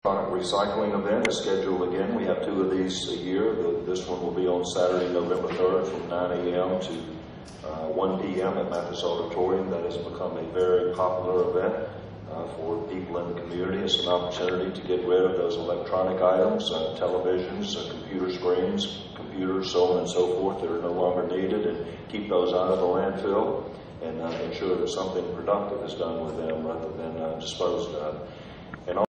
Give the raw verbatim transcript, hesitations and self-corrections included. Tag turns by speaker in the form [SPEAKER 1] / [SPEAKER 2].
[SPEAKER 1] Recycling event is scheduled again. We have two of these a year. The, this one will be on Saturday, November third from nine A M to uh, one P M at Mathis Auditorium. That has become a very popular event uh, for people in the community. It's an opportunity to get rid of those electronic items, uh, televisions, uh, computer screens, computers, so on and so forth that are no longer needed, and keep those out of the landfill and uh, ensure that something productive is done with them rather than uh, disposed of. And